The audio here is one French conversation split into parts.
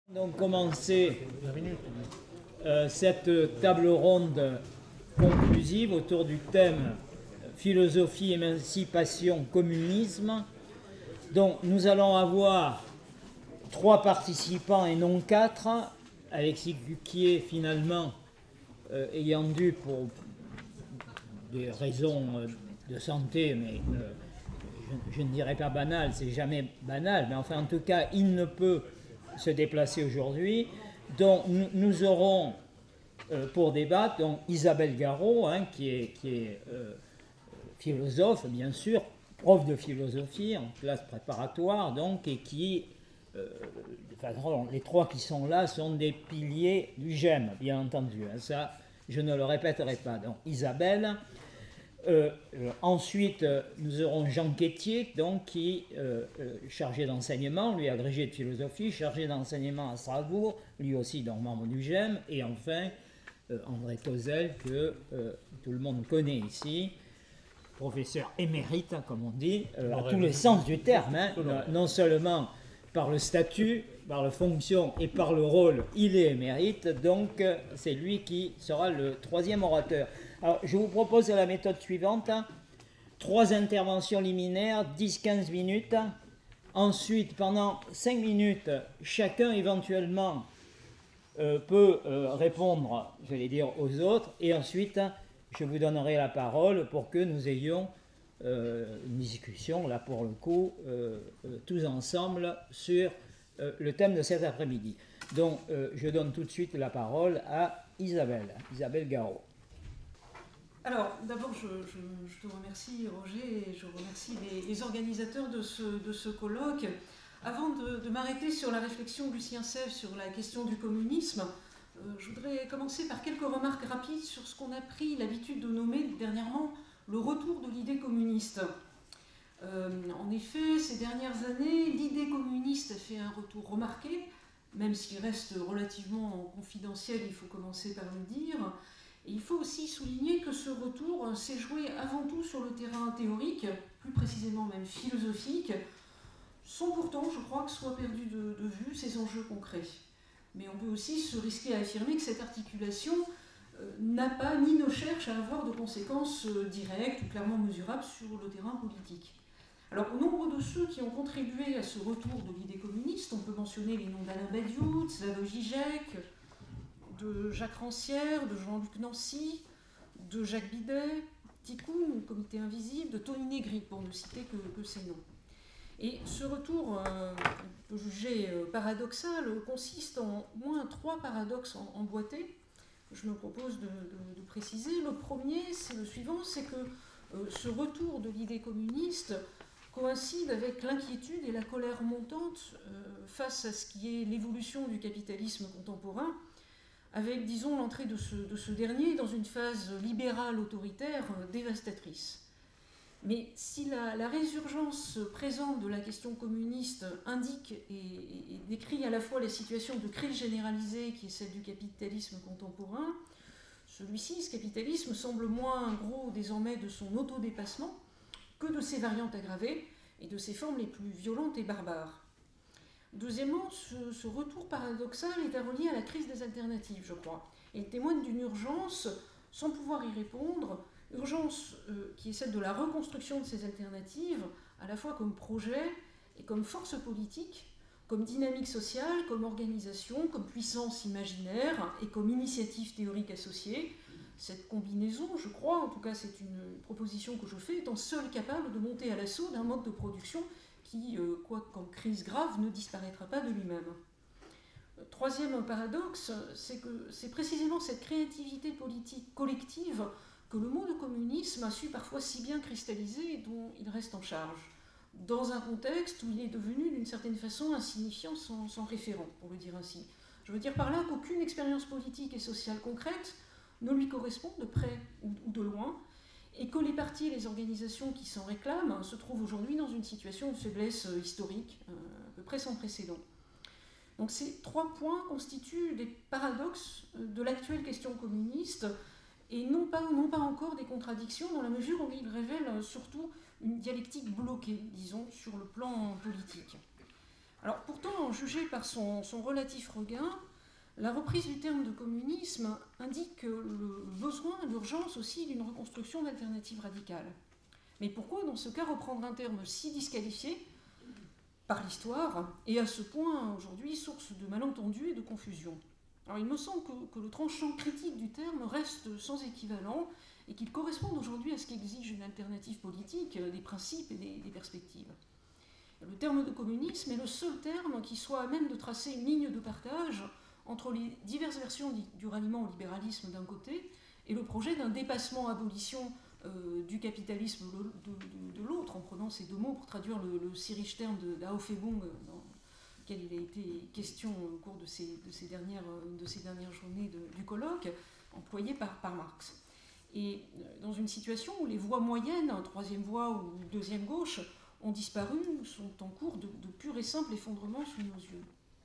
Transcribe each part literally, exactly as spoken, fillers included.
Donc commencer euh, cette table ronde conclusive autour du thème philosophie, émancipation, communisme. Donc nous allons avoir trois participants et non quatre, Alexis Cuquier finalement euh, ayant dû pour des raisons euh, de santé, mais euh, je, je ne dirais pas banal, c'est jamais banal, mais enfin en tout cas il ne peut se déplacer aujourd'hui. Donc nous, nous aurons euh, pour débattre donc Isabelle Garot, hein, qui est, qui est euh, philosophe bien sûr, prof de philosophie en classe préparatoire donc, et qui, euh, de façon, les trois qui sont là sont des piliers du G E M, bien entendu, hein, ça je ne le répéterai pas. Donc Isabelle. Euh, euh, ensuite, euh, nous aurons Jean Quétier, donc, qui est euh, euh, chargé d'enseignement, lui agrégé de philosophie, chargé d'enseignement à Strasbourg, lui aussi donc membre du G E M, et enfin euh, André Kozel, que euh, tout le monde connaît ici, professeur émérite, hein, comme on dit, euh, à tous les sens du terme, hein, non seulement par le statut, par la fonction et par le rôle, il est émérite, donc euh, c'est lui qui sera le troisième orateur. Alors, je vous propose la méthode suivante, hein. Trois interventions liminaires, dix à quinze minutes. Ensuite, pendant cinq minutes, chacun éventuellement euh, peut euh, répondre, j'allais dire, aux autres. Et ensuite, je vous donnerai la parole pour que nous ayons euh, une discussion, là pour le coup, euh, euh, tous ensemble, sur euh, le thème de cet après-midi. Donc, euh, je donne tout de suite la parole à Isabelle, Isabelle Garot. Alors, d'abord, je, je, je te remercie, Roger, et je remercie les, les organisateurs de ce, de ce colloque. Avant de, de m'arrêter sur la réflexion de Lucien Sèvres sur la question du communisme, euh, je voudrais commencer par quelques remarques rapides sur ce qu'on a pris l'habitude de nommer dernièrement le retour de l'idée communiste. Euh, en effet, ces dernières années, l'idée communiste a fait un retour remarqué, même s'il reste relativement confidentiel, il faut commencer par le dire. Et il faut aussi souligner que ce retour s'est joué avant tout sur le terrain théorique, plus précisément même philosophique, sans pourtant, je crois, que soient perdus de, de vue ces enjeux concrets. Mais on peut aussi se risquer à affirmer que cette articulation euh, n'a pas ni ne cherche à avoir de conséquences euh, directes ou clairement mesurables sur le terrain politique. Alors, au nombre de ceux qui ont contribué à ce retour de l'idée communiste, on peut mentionner les noms d'Alain Badiou, de Slavoj Žižek, de Jacques Rancière, de Jean-Luc Nancy, de Jacques Bidet, Ticoun, Comité Invisible, de Tony Negri, pour ne citer que, que ces noms. Et ce retour, euh, on peut juger euh, paradoxal, consiste en au moins trois paradoxes en, emboîtés. Je me propose de, de, de préciser. Le premier, c'est le suivant, c'est que euh, ce retour de l'idée communiste coïncide avec l'inquiétude et la colère montante euh, face à ce qui est l'évolution du capitalisme contemporain, avec, disons, l'entrée de ce, de ce dernier dans une phase libérale autoritaire euh, dévastatrice. Mais si la, la résurgence présente de la question communiste indique et, et, et décrit à la fois la situation de crise généralisée qui est celle du capitalisme contemporain, celui-ci, ce capitalisme, semble moins gros désormais de son autodépassement que de ses variantes aggravées et de ses formes les plus violentes et barbares. Deuxièmement, ce, ce retour paradoxal est à relier à la crise des alternatives, je crois. Et il témoigne d'une urgence, sans pouvoir y répondre, urgence euh, qui est celle de la reconstruction de ces alternatives, à la fois comme projet et comme force politique, comme dynamique sociale, comme organisation, comme puissance imaginaire et comme initiative théorique associée. Cette combinaison, je crois, en tout cas c'est une proposition que je fais, étant seule capable de monter à l'assaut d'un mode de production qui, euh, quoi qu'en crise grave, ne disparaîtra pas de lui-même. Troisième paradoxe, c'est que c'est précisément cette créativité politique collective que le mot de communisme a su parfois si bien cristalliser et dont il reste en charge, dans un contexte où il est devenu d'une certaine façon insignifiant sans, sans référent, pour le dire ainsi. Je veux dire par là qu'aucune expérience politique et sociale concrète ne lui correspond de près ou, ou de loin, et que les partis et les organisations qui s'en réclament se trouvent aujourd'hui dans une situation de faiblesse historique, euh, à peu près sans précédent. Donc ces trois points constituent des paradoxes de l'actuelle question communiste, et non pas, non pas encore des contradictions, dans la mesure où ils révèlent surtout une dialectique bloquée, disons, sur le plan politique. Alors pourtant, jugé par son, son relatif regain, la reprise du terme de communisme indique le besoin, l'urgence aussi d'une reconstruction d'alternatives radicales. Mais pourquoi, dans ce cas, reprendre un terme si disqualifié par l'histoire et à ce point, aujourd'hui, source de malentendus et de confusion? Alors, il me semble que, que le tranchant critique du terme reste sans équivalent et qu'il corresponde aujourd'hui à ce qu'exige une alternative politique, des principes et des, des perspectives. Le terme de communisme est le seul terme qui soit à même de tracer une ligne de partage entre les diverses versions du ralliement au libéralisme d'un côté et le projet d'un dépassement abolition euh, du capitalisme de, de, de l'autre, en prenant ces deux mots pour traduire le, le si riche terme d'Aufhebung dans lequel il a été question au cours de ces, de ces, dernières, de ces dernières journées de, du colloque, employé par, par Marx. Et dans une situation où les voies moyennes, troisième voie ou deuxième gauche, ont disparu, sont en cours de, de pur et simple effondrement sous nos yeux.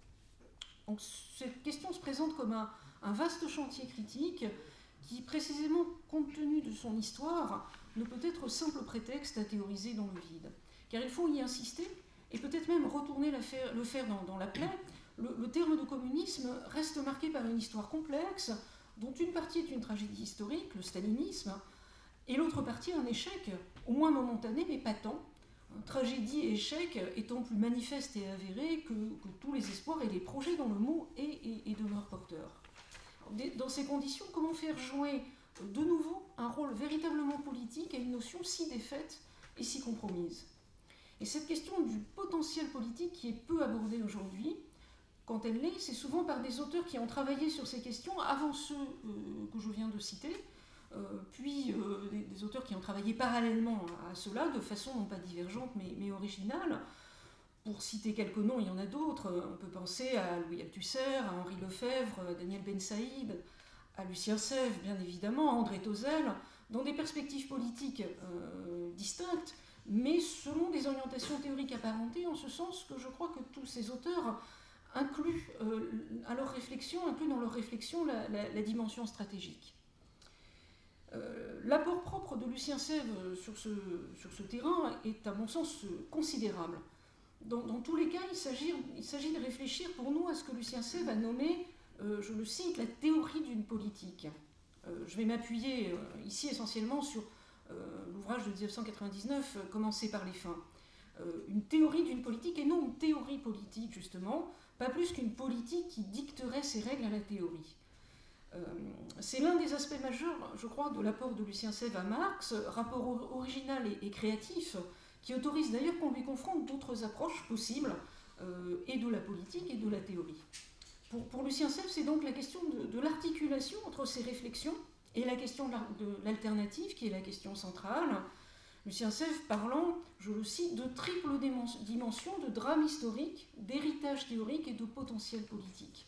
Donc cette question se présente comme un, un vaste chantier critique qui, précisément compte tenu de son histoire, ne peut être simple prétexte à théoriser dans le vide. Car il faut y insister, et peut-être même retourner la faire, le faire dans, dans la plaie. Le, le terme de communisme reste marqué par une histoire complexe, dont une partie est une tragédie historique, le stalinisme, et l'autre partie un échec, au moins momentané, mais pas tant. Tragédie et échec étant plus manifestes et avérés que, que tous les espoirs et les projets dont le mot est et, et demeure porteur. Dans ces conditions, comment faire jouer de nouveau un rôle véritablement politique à une notion si défaite et si compromise? Et cette question du potentiel politique qui est peu abordée aujourd'hui, quand elle l'est, c'est souvent par des auteurs qui ont travaillé sur ces questions avant ceux euh, que je viens de citer, Euh, puis euh, des, des auteurs qui ont travaillé parallèlement à cela, de façon non pas divergente mais, mais originale. Pour citer quelques noms, il y en a d'autres. On peut penser à Louis Althusser, à Henri Lefebvre, à Daniel Ben Saïd, à Lucien Sèvres, bien évidemment, à André Tauzel, dans des perspectives politiques euh, distinctes, mais selon des orientations théoriques apparentées, en ce sens que je crois que tous ces auteurs incluent, euh, à leur réflexion, incluent dans leur réflexion la, la, la dimension stratégique. Euh, l'apport propre de Lucien Sèvres sur ce, sur ce terrain est à mon sens considérable. Dans, dans tous les cas, il s'agit, il s'agit de réfléchir pour nous à ce que Lucien Sèvres a nommé, euh, je le cite, la théorie d'une politique. Euh, je vais m'appuyer euh, ici essentiellement sur euh, l'ouvrage de dix-neuf cent quatre-vingt-dix-neuf, euh, Commencer par les fins. Euh, une théorie d'une politique et non une théorie politique, justement, pas plus qu'une politique qui dicterait ses règles à la théorie. Euh, c'est l'un des aspects majeurs, je crois, de l'apport de Lucien Sèvres à Marx, rapport original et, et créatif, qui autorise d'ailleurs qu'on lui confronte d'autres approches possibles, euh, et de la politique et de la théorie. Pour, pour Lucien Sèvres, c'est donc la question de, de l'articulation entre ces réflexions et la question de l'alternative, qui est la question centrale. Lucien Sèvres parlant, je le cite, de triple dimension, de drame historique, d'héritage théorique et de potentiel politique.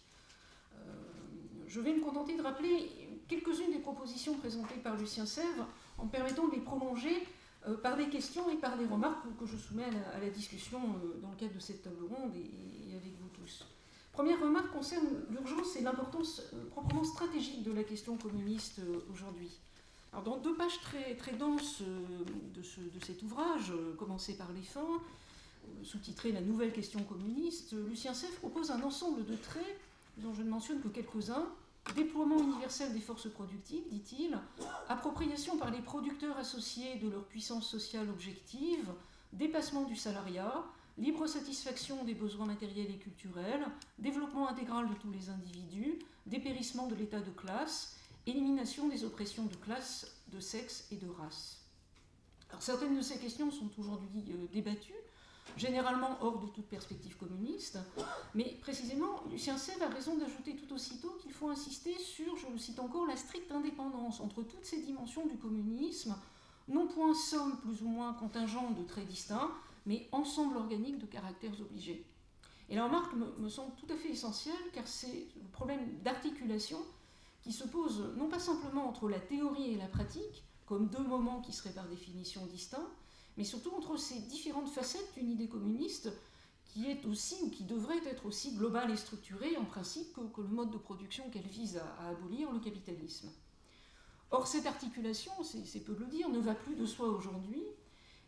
Je vais me contenter de rappeler quelques-unes des propositions présentées par Lucien Sèvres en permettant de les prolonger euh, par des questions et par des remarques que je soumets à la, à la discussion euh, dans le cadre de cette table ronde et, et avec vous tous. Première remarque concerne l'urgence et l'importance euh, proprement stratégique de la question communiste euh, aujourd'hui. Alors, dans deux pages très, très denses euh, de, ce, de cet ouvrage, euh, Commencer par les fins, euh, sous-titré La nouvelle question communiste, euh, Lucien Sèvres propose un ensemble de traits dont je ne mentionne que quelques-uns. Déploiement universel des forces productives, dit-il, appropriation par les producteurs associés de leur puissance sociale objective, dépassement du salariat, libre satisfaction des besoins matériels et culturels, développement intégral de tous les individus, dépérissement de l'état de classe, élimination des oppressions de classe, de sexe et de race. Alors, certaines de ces questions sont aujourd'hui euh, débattues, généralement hors de toute perspective communiste, mais précisément, Lucien Sèvres a raison d'ajouter tout aussitôt qu'il faut insister sur, je le cite encore, la stricte indépendance entre toutes ces dimensions du communisme, non point somme plus ou moins contingente de traits distincts, mais ensemble organique de caractères obligés. Et la remarque me, me semble tout à fait essentielle, car c'est le problème d'articulation qui se pose non pas simplement entre la théorie et la pratique, comme deux moments qui seraient par définition distincts, mais surtout entre ces différentes facettes d'une idée communiste qui est aussi, ou qui devrait être aussi globale et structurée, en principe, que, que le mode de production qu'elle vise à, à abolir, le capitalisme. Or, cette articulation, c'est peu de le dire, ne va plus de soi aujourd'hui,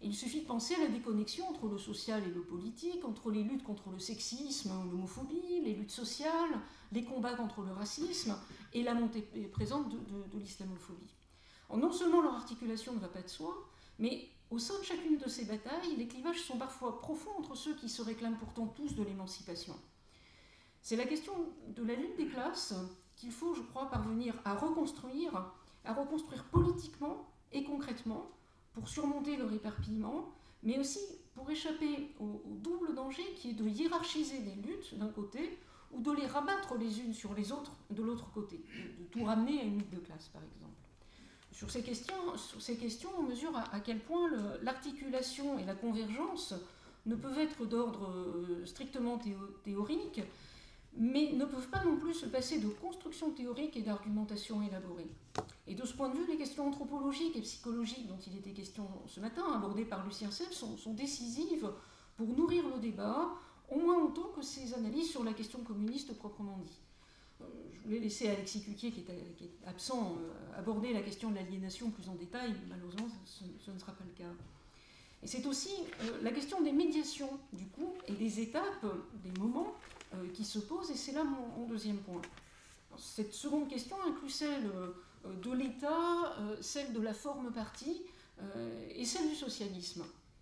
Il suffit de penser à la déconnexion entre le social et le politique, entre les luttes contre le sexisme ou l'homophobie, les luttes sociales, les combats contre le racisme et la montée présente de, de, de l'islamophobie. Alors, non seulement leur articulation ne va pas de soi, mais au sein de chacune de ces batailles, les clivages sont parfois profonds entre ceux qui se réclament pourtant tous de l'émancipation. C'est la question de la lutte des classes qu'il faut, je crois, parvenir à reconstruire, à reconstruire politiquement et concrètement, pour surmonter leur éparpillement, mais aussi pour échapper au, au double danger qui est de hiérarchiser les luttes d'un côté ou de les rabattre les unes sur les autres de l'autre côté, de, de tout ramener à une lutte de classe par exemple. Sur ces questions, sur ces questions on mesure à, à quel point le, l'articulation et la convergence ne peuvent être d'ordre euh, strictement théo, théorique, mais ne peuvent pas non plus se passer de construction théorique et d'argumentation élaborée. Et de ce point de vue, les questions anthropologiques et psychologiques dont il était question ce matin, abordées par Lucien Sèvres, sont, sont décisives pour nourrir le débat, au moins autant que ces analyses sur la question communiste proprement dit. Je voulais laisser Alexis Cuquier, qui est, qui est absent, aborder la question de l'aliénation plus en détail, malheureusement ce, ce ne sera pas le cas. Et c'est aussi euh, la question des médiations, du coup, et des étapes, des moments euh, qui se posent, et c'est là mon, mon deuxième point. Alors, cette seconde question inclut celle euh, de l'État, euh, celle de la forme partie, euh, et celle du socialisme.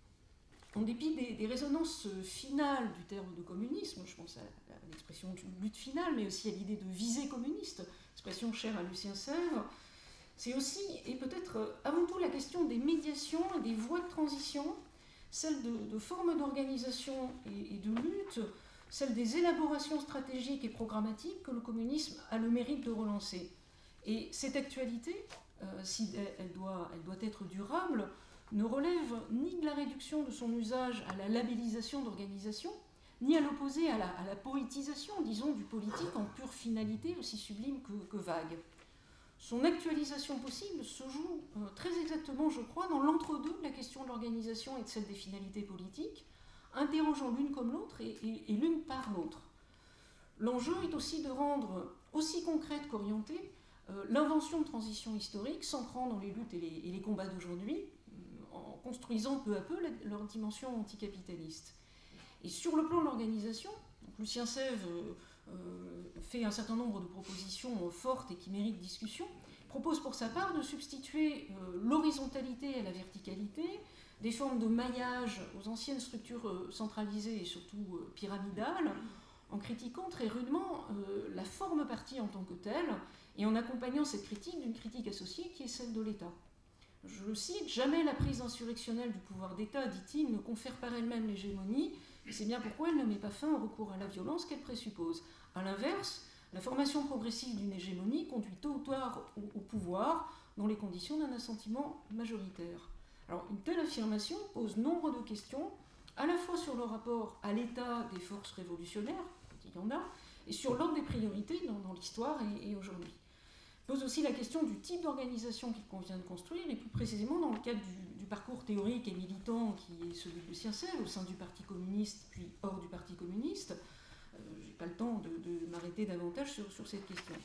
En dépit des, des résonances finales du terme de communisme, je pense à, à l'expression de lutte finale, mais aussi à l'idée de visée communiste, expression chère à Lucien Sèvres, c'est aussi, et peut-être avant tout, la question des médiations et des voies de transition, celle de, de formes d'organisation et, et de lutte, celle des élaborations stratégiques et programmatiques que le communisme a le mérite de relancer. Et cette actualité, euh, si elle, elle, doit, elle doit être durable, ne relève ni de la réduction de son usage à la labellisation d'organisation, ni à l'opposé à la, à la poétisation, disons, du politique en pure finalité, aussi sublime que, que vague. Son actualisation possible se joue euh, très exactement, je crois, dans l'entre-deux de la question de l'organisation et de celle des finalités politiques, interrogeant l'une comme l'autre et, et, et l'une par l'autre. L'enjeu est aussi de rendre aussi concrète qu'orientée euh, l'invention de transition historique, s'ancrant dans les luttes et les, et les combats d'aujourd'hui, en construisant peu à peu la, leur dimension anticapitaliste. Et sur le plan de l'organisation, Lucien Sèvres euh, euh, fait un certain nombre de propositions euh, fortes et qui méritent discussion, propose pour sa part de substituer euh, l'horizontalité à la verticalité, des formes de maillage aux anciennes structures euh, centralisées et surtout euh, pyramidales, en critiquant très rudement euh, la forme partie en tant que telle, et en accompagnant cette critique d'une critique associée qui est celle de l'État. Je le cite, « Jamais la prise insurrectionnelle du pouvoir d'État, dit-il, ne confère par elle-même l'hégémonie, et c'est bien pourquoi elle ne met pas fin au recours à la violence qu'elle présuppose. A l'inverse, la formation progressive d'une hégémonie conduit tôt ou tard au, au pouvoir, dans les conditions d'un assentiment majoritaire. » Alors, une telle affirmation pose nombre de questions, à la fois sur le rapport à l'état des forces révolutionnaires, il y en a, et sur l'ordre des priorités dans, dans l'histoire et, et aujourd'hui. Pose aussi la question du type d'organisation qu'il convient de construire, et plus précisément dans le cadre du, du parcours théorique et militant qui est celui de Lucien Sèvres, au sein du Parti communiste, puis hors du Parti communiste. Euh, je n'ai pas le temps de, de m'arrêter davantage sur, sur cette question.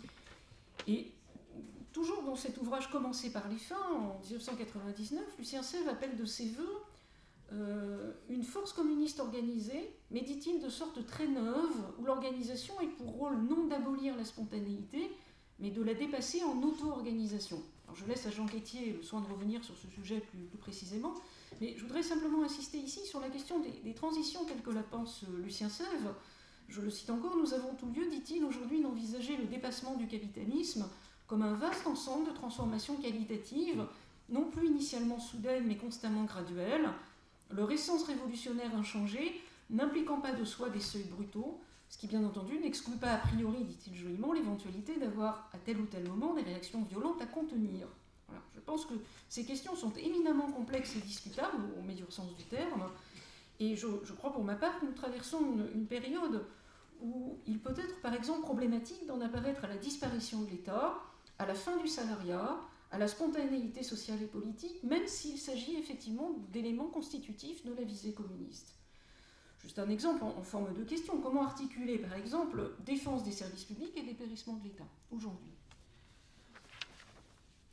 Et toujours dans cet ouvrage commencé par les fins, en dix-neuf cent quatre-vingt-dix-neuf, Lucien Sèvres appelle de ses voeux euh, une force communiste organisée, mais dit-il de sorte très neuve, où l'organisation ait pour rôle non d'abolir la spontanéité, mais de la dépasser en auto-organisation. Alors je laisse à Jean Quétier le soin de revenir sur ce sujet plus, plus précisément, mais je voudrais simplement insister ici sur la question des, des transitions telles que la pense Lucien Sèvres. Je le cite encore, « Nous avons tout lieu, dit-il, aujourd'hui d'envisager le dépassement du capitalisme comme un vaste ensemble de transformations qualitatives, non plus initialement soudaines, mais constamment graduelles, leur essence révolutionnaire inchangée, n'impliquant pas de soi des seuils brutaux, ce qui, bien entendu, n'exclut pas a priori, dit-il joliment, l'éventualité d'avoir à tel ou tel moment des réactions violentes à contenir. » Voilà. Je pense que ces questions sont éminemment complexes et discutables, au meilleur sens du terme, et je, je crois pour ma part que nous traversons une, une période où il peut être, par exemple, problématique d'en apparaître à la disparition de l'État, à la fin du salariat, à la spontanéité sociale et politique, même s'il s'agit effectivement d'éléments constitutifs de la visée communiste. Juste un exemple en, en forme de question. Comment articuler, par exemple, défense des services publics et dépérissement de l'État, aujourd'hui ?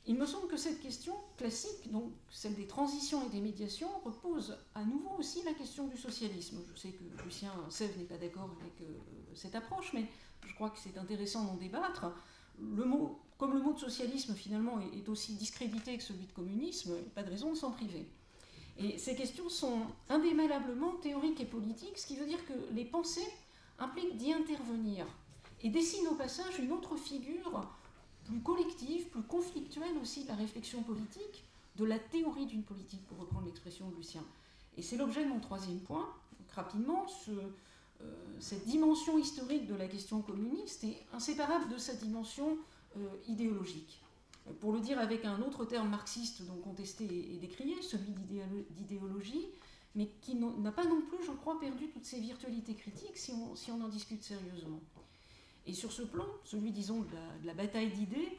Il me semble que cette question classique, donc celle des transitions et des médiations, repose à nouveau aussi la question du socialisme. Je sais que Lucien Sèvres n'est pas d'accord avec euh, cette approche, mais je crois que c'est intéressant d'en débattre. Le mot, comme le mot de socialisme finalement est, est aussi discrédité que celui de communisme, il n'y a pas de raison de s'en priver. Et ces questions sont indémêlablement théoriques et politiques, ce qui veut dire que les pensées impliquent d'y intervenir et dessinent au passage une autre figure plus collective, plus conflictuelle aussi de la réflexion politique, de la théorie d'une politique, pour reprendre l'expression de Lucien. Et c'est l'objet de mon troisième point. Donc, rapidement, ce, euh, cette dimension historique de la question communiste est inséparable de sa dimension euh, idéologique. Pour le dire avec un autre terme marxiste donc contesté et décrié, celui d'idéologie, mais qui n'a pas non plus, je crois, perdu toutes ses virtualités critiques si on, si on en discute sérieusement. Et sur ce plan, celui, disons, de la, de la bataille d'idées,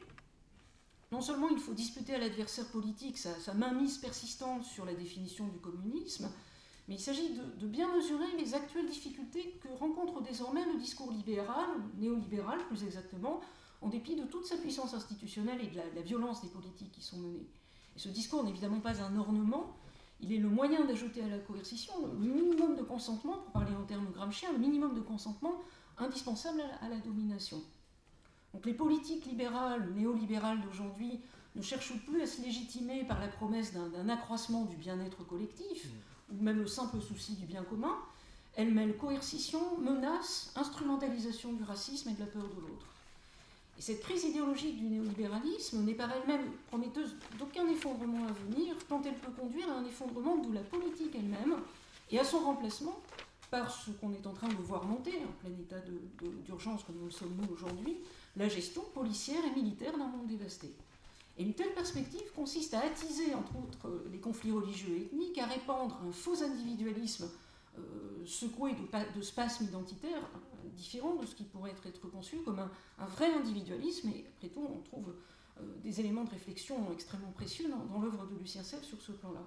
non seulement il faut disputer à l'adversaire politique sa, sa mainmise persistante sur la définition du communisme, mais il s'agit de, de bien mesurer les actuelles difficultés que rencontre désormais le discours libéral, néolibéral plus exactement, en dépit de toute sa puissance institutionnelle et de la, de la violence des politiques qui sont menées. Et ce discours n'est évidemment pas un ornement, il est le moyen d'ajouter à la coercition le minimum de consentement, pour parler en termes gramsciens, le minimum de consentement indispensable à la, à la domination. Donc les politiques libérales, néolibérales d'aujourd'hui ne cherchent plus à se légitimer par la promesse d'un, d'un accroissement du bien-être collectif, mmh. ou même le simple souci du bien commun. Elles mêlent coercition, menace, instrumentalisation du racisme et de la peur de l'autre. Et cette crise idéologique du néolibéralisme n'est par elle-même prometteuse d'aucun effondrement à venir, tant elle peut conduire à un effondrement de la politique elle-même et à son remplacement par ce qu'on est en train de voir monter, en plein état de, de, d'urgence comme nous le sommes nous aujourd'hui, la gestion policière et militaire d'un monde dévasté. Et une telle perspective consiste à attiser, entre autres, les conflits religieux et ethniques, à répandre un faux individualisme euh, secoué de, de spasmes identitaires euh, différents de ce qui pourrait être, être conçu comme un, un vrai individualisme, et après tout, on trouve euh, des éléments de réflexion extrêmement précieux dans, dans l'œuvre de Lucien Sèvres sur ce plan-là.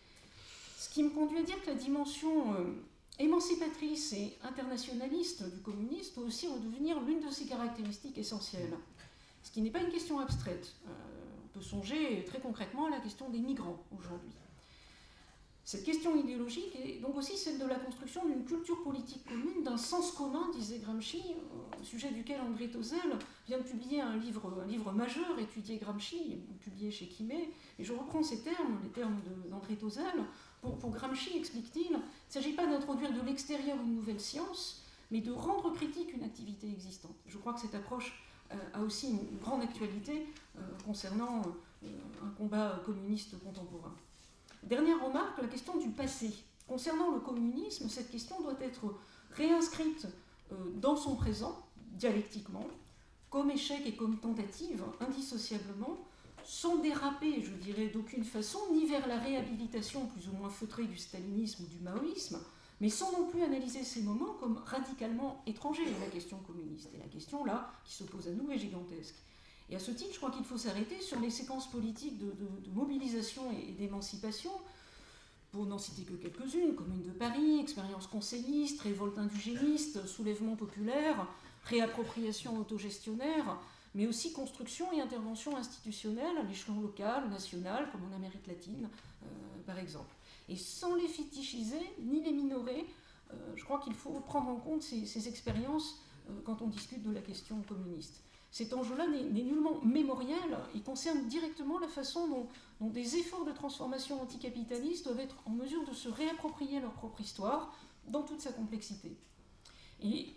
Ce qui me conduit à dire que la dimension euh, émancipatrice et internationaliste du communisme doit aussi redevenir l'une de ses caractéristiques essentielles. Ce qui n'est pas une question abstraite. Euh, on peut songer très concrètement à la question des migrants aujourd'hui. Cette question idéologique est donc aussi celle de la construction d'une culture politique commune, d'un sens commun, disait Gramsci, au sujet duquel André Tozzel vient de publier un livre, un livre majeur, Étudier Gramsci, publié chez Quimet. Et je reprends ces termes, les termes de, d'André Tozzel. Pour, pour Gramsci, explique-t-il, il ne s'agit pas d'introduire de l'extérieur une nouvelle science, mais de rendre critique une activité existante. Je crois que cette approche euh, a aussi une, une grande actualité euh, concernant euh, un combat communiste contemporain. Dernière remarque, la question du passé. Concernant le communisme, cette question doit être réinscrite euh, dans son présent, dialectiquement, comme échec et comme tentative, indissociablement, sans déraper, je dirais, d'aucune façon, ni vers la réhabilitation plus ou moins feutrée du stalinisme ou du maoïsme, mais sans non plus analyser ces moments comme radicalement étrangers à la question communiste. Et la question, là, qui se pose à nous, est gigantesque. Et à ce titre, je crois qu'il faut s'arrêter sur les séquences politiques de, de, de mobilisation et d'émancipation, pour n'en citer que quelques-unes, Commune de Paris, expérience conseilliste, révolte indigéniste, soulèvement populaire, réappropriation autogestionnaire, mais aussi construction et intervention institutionnelle à l'échelon local, national, comme en Amérique latine, euh, par exemple. Et sans les fétichiser, ni les minorer, euh, je crois qu'il faut prendre en compte ces, ces expériences euh, quand on discute de la question communiste. Cet enjeu-là n'est, n'est nullement mémoriel, il concerne directement la façon dont, dont des efforts de transformation anticapitaliste doivent être en mesure de se réapproprier leur propre histoire dans toute sa complexité. Et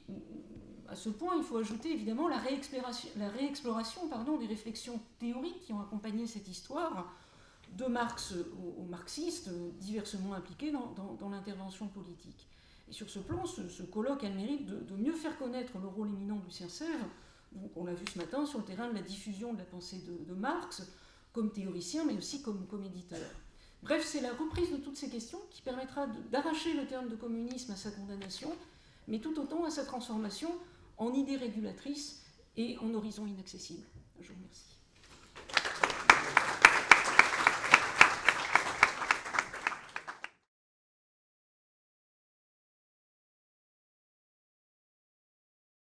à ce point, il faut ajouter évidemment la réexploration, la réexploration pardon, des réflexions théoriques qui ont accompagné cette histoire, de Marx aux, aux marxistes, diversement impliqués dans, dans, dans l'intervention politique. Et sur ce plan, ce, ce colloque a le mérite de, de mieux faire connaître le rôle éminent de Lucien Sèvres, donc on l'a vu ce matin, sur le terrain de la diffusion de la pensée de, de Marx, comme théoricien, mais aussi comme, comme éditeur. Bref, c'est la reprise de toutes ces questions qui permettra de, d'arracher le terme de communisme à sa condamnation, mais tout autant à sa transformation en idée régulatrice et en horizon inaccessible. Je vous remercie.